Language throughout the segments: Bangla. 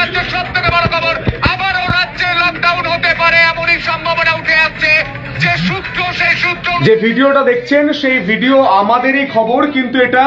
রাজ্যের সবথেকে বড় খবর, আবারও রাজ্যে লকডাউন হতে পারে এমনই সম্ভাবনা উঠে আসছে। যে সূত্র, সেই সূত্র, যে ভিডিওটা দেখছেন সেই ভিডিও আমাদেরই খবর, কিন্তু এটা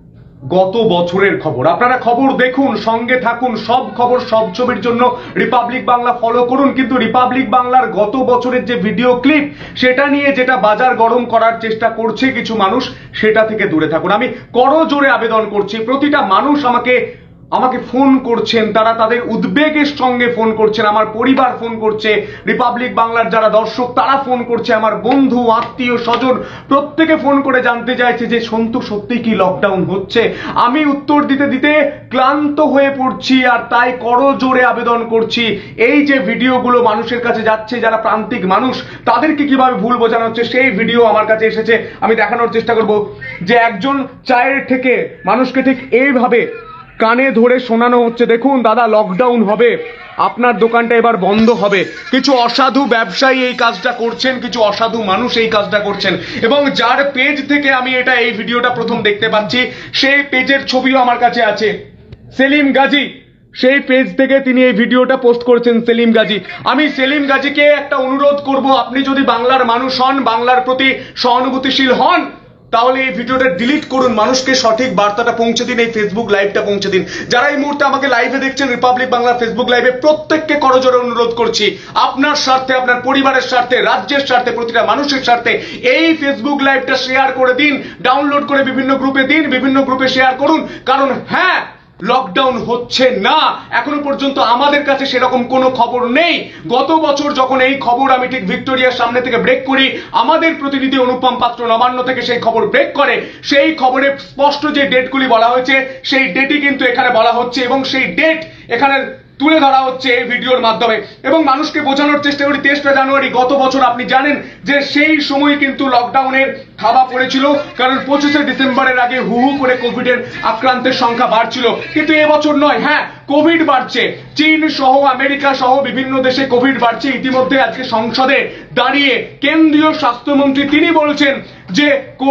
গত বছরের খবর। আপনারা খবর দেখুন, সঙ্গে থাকুন, সব খবর সব ছবির জন্য রিপাবলিক বাংলা ফলো করুন। কিন্তু রিপাবলিক বাংলার গত বছরের যে ভিডিও ক্লিপ, সেটা নিয়ে যেটা বাজার গরম করার চেষ্টা করছে কিছু মানুষ, সেটা থেকে দূরে থাকুন। আমি করজোরে আবেদন করছি, প্রতিটা মানুষ আমাকে ফোন করছেন, তারা তাদের উদ্বেগের সঙ্গে ফোন করছেন, আমার পরিবার ফোন করছে, রিপাবলিক বাংলার যারা দর্শক তারা ফোন করছে, আমার বন্ধু আত্মীয় স্বজন প্রত্যেকে ফোন করে জানতে চাইছে যে সন্তু সত্যি কি লকডাউন হচ্ছে। আমি উত্তর দিতে দিতে ক্লান্ত হয়ে পড়ছি, আর তাই করজোরে আবেদন করছি, এই যে ভিডিওগুলো মানুষের কাছে যাচ্ছে, যারা প্রান্তিক মানুষ তাদেরকে কিভাবে ভুল বোঝানো হচ্ছে, সেই ভিডিও আমার কাছে এসেছে। আমি দেখানোর চেষ্টা করব যে একজন চায়ের থেকে মানুষকে ঠিক এইভাবে কানে ধরে শোনানো হচ্ছে, দেখুন দাদা লকডাউন হবে, আপনার দোকানটা এবার বন্ধ হবে। কিছু অসাধু ব্যবসায়ী এই কাজটা করছেন, কিছু অসাধু মানুষ এই কাজটা করছেন, এবং যার পেজ থেকে আমি এই ভিডিওটা প্রথম দেখতে পাচ্ছি, সেই পেজের ছবিও আমার কাছে আছে। সেলিম গাজী, সেই পেজ থেকে তিনি এই ভিডিওটা পোস্ট করেছেন। সেলিম গাজী, আমি সেলিম গাজীকে একটা অনুরোধ করব, আপনি যদি বাংলার মানুষ হন, বাংলার প্রতি সহানুভূতিশীল হন, তাহলে এই ভিডিওটা ডিলিট করুন, মানুষকে সঠিক বার্তাটা পৌঁছে দিন, এই ফেসবুক লাইভটা পৌঁছে দিন। যারা এই মুহূর্তে আমাকে লাইভে দেখছেন রিপাবলিক বাংলার ফেসবুক লাইভে, প্রত্যেককে করজোরে অনুরোধ করছি, আপনার স্বার্থে, আপনার পরিবারের স্বার্থে, রাজ্যের স্বার্থে, প্রতিটা মানুষের স্বার্থে এই ফেসবুক লাইভটা শেয়ার করে দিন, ডাউনলোড করে বিভিন্ন গ্রুপে দিন, বিভিন্ন গ্রুপে শেয়ার করুন। কারণ হ্যাঁ, লকডাউন হচ্ছে না, এখনো পর্যন্ত আমাদের কাছে সেরকম কোনো খবর নেই। গত বছর যখন এই খবর আমি ঠিক ভিক্টোরিয়ার সামনে থেকে ব্রেক করি, আমাদের প্রতিনিধি অনুপম পাত্র নবান্ন থেকে সেই খবর ব্রেক করে, সেই খবরে স্পষ্ট যে ডেটগুলি বলা হয়েছে সেই ডেটই কিন্তু এখানে বলা হচ্ছে, এবং সেই ডেট এখানে তুলে ধরা হচ্ছে এই ভিডিওর মাধ্যমে, এবং মানুষকে বোঝানোর চেষ্টা করি 23 জানুয়ারি গত বছর। আপনি জানেন যে সেই সময় কিন্তু লকডাউনের থাবা পড়েছিল, কারণ 25 ডিসেম্বরের আগে হু হু করে কোভিডের আক্রান্তের সংখ্যা বাড়ছিল, কিন্তু এবছর নয়। হ্যাঁ, কোভিড বাড়ছে, চীন সহ আমেরিকা সহ বিভিন্ন দেশে কোভিড বাড়ছে। ইতিমধ্যে আজকে সংসদে দাঁড়িয়ে কেন্দ্রীয় স্বাস্থ্যমন্ত্রী তিনি বলছেন যে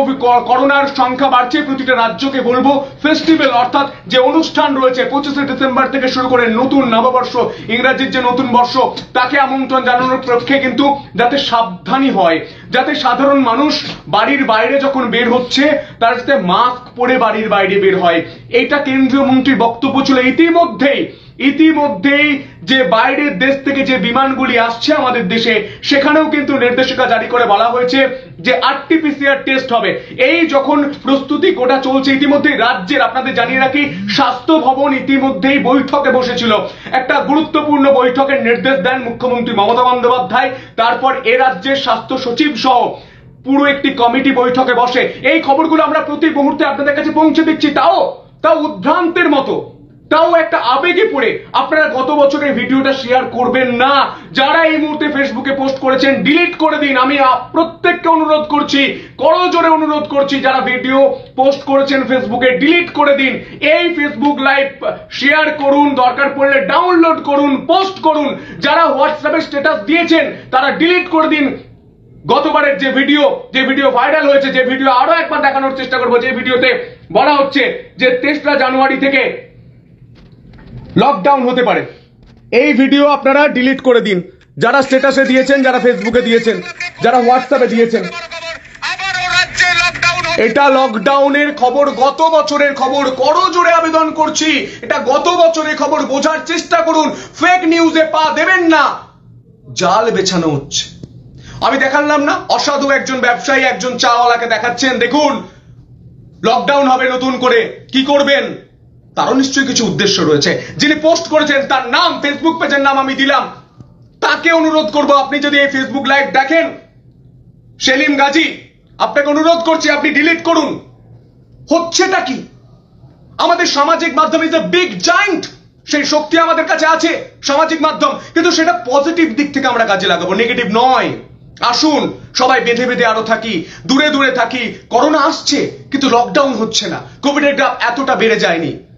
করোনার সংখ্যা বাড়ছে, প্রতিটা রাজ্যকে বলবো ফেস্টিভ্যাল অর্থাৎ যে অনুষ্ঠান রয়েছে 25 ডিসেম্বর থেকে শুরু করে নতুন নববর্ষ, ইংরেজির যে নতুন বর্ষ, তাকে আমন্ত্রণ জানানোর পক্ষে কিন্তু যাতে সাবধানী হয়, যাতে সাধারণ মানুষ বাড়ির বাইরে যখন বের হচ্ছে তার সাথে মাস্ক পরে বাড়ির বাইরে বের হয়। এটা কেন্দ্রীয় মন্ত্রীর বক্তব্য ছিল। ইতিমধ্যেই যে বাইরের দেশ থেকে যে বিমানগুলি আসছে আমাদের দেশে, সেখানেও কিন্তু নির্দেশিকা জারি করে বলা হয়েছে যে আরটিপিসিআর টেস্ট হবে। এই যখন প্রস্তুতি গোটা চলছে, ইতিমধ্যেই রাজ্যের, আপনাদের জানিয়ে রাখি, স্বাস্থ্য ভবন ইতিমধ্যেই বৈঠকে বসেছিল। একটা গুরুত্বপূর্ণ বৈঠকের নির্দেশ দেন মুখ্যমন্ত্রী মমতা বন্দ্যোপাধ্যায়। তারপর এ রাজ্যের স্বাস্থ্য সচিব সহ পুরো একটি কমিটি বৈঠকে বসে। এই খবরগুলো আমরা প্রতি মুহূর্তে আপনাদের কাছে পৌঁছে দিচ্ছি, তাও উদ্ভ্রান্তের মতো, তাও একটা আবেগে পড়ে আপনারা গত বছরের ভিডিওটা শেয়ার করবেন না। যারা এই মুহূর্তে ফেসবুকে পোস্ট করেছেন ডিলিট করে দিন। আমি প্রত্যেককে অনুরোধ করছি, করজোরে অনুরোধ করছি, যারা ভিডিও পোস্ট করেছেন ফেসবুকে ডিলিট করে দিন। এই ফেসবুক লাইভ শেয়ার করুন, দরকার পড়লে ডাউনলোড করুন, পোস্ট করুন। যারা হোয়াটসঅ্যাপে স্ট্যাটাস দিয়েছেন তারা ডিলিট করে দিন। গতবারের যে ভিডিও ভাইরাল হয়েছে, যে ভিডিও আরো একবার দেখানোর চেষ্টা করবো, যে ভিডিওতে বলা হচ্ছে যে 23 জানুয়ারি থেকে লকডাউন হতে পারে, এই ভিডিও আপনারা ডিলিট করে দিন। যারা স্ট্যাটাসে দিয়েছেন, যারা ফেসবুকে দিয়েছেন, যারা হোয়াটসঅ্যাপে দিয়েছেন, এটা লকডাউনের খবর, গত বছরের খবর। করজোরে আবেদন করছি, এটা গত বছরের খবর, বোঝার চেষ্টা করুন। ফেক নিউজে পা দেবেন না, জাল বেছানো হচ্ছে। আমি দেখালাম না, অসাধু একজন ব্যবসায়ী একজন চাওয়ালাকে দেখাচ্ছেন, দেখুন লকডাউন হবে নতুন করে, কি করবেন? তারও নিশ্চয়ই কিছু উদ্দেশ্য রয়েছে। যিনি পোস্ট করেছেন তার নাম, ফেসবুক পেজের নাম আমি দিলাম, তাকে অনুরোধ করব, আপনি যদি এই ফেসবুক লাইভ দেখেন, সেলিম গাজী, আপনাকে অনুরোধ করছি আপনি ডিলিট করুন। হচ্ছেটা কি? আমাদের সামাজিক মাধ্যম ইজ এ বিগ জায়ান্ট, সেই শক্তি আমাদের কাছে আছে সামাজিক মাধ্যম, কিন্তু সেটা পজিটিভ দিক থেকে আমরা কাজে লাগাবো, নেগেটিভ নয়। আসুন সবাই বেঁধে বেঁধে আরো থাকি, দূরে দূরে থাকি। করোনা আসছে কিন্তু লকডাউন হচ্ছে না, কোভিডের গ্রাফ এতটা বেড়ে যায়নি।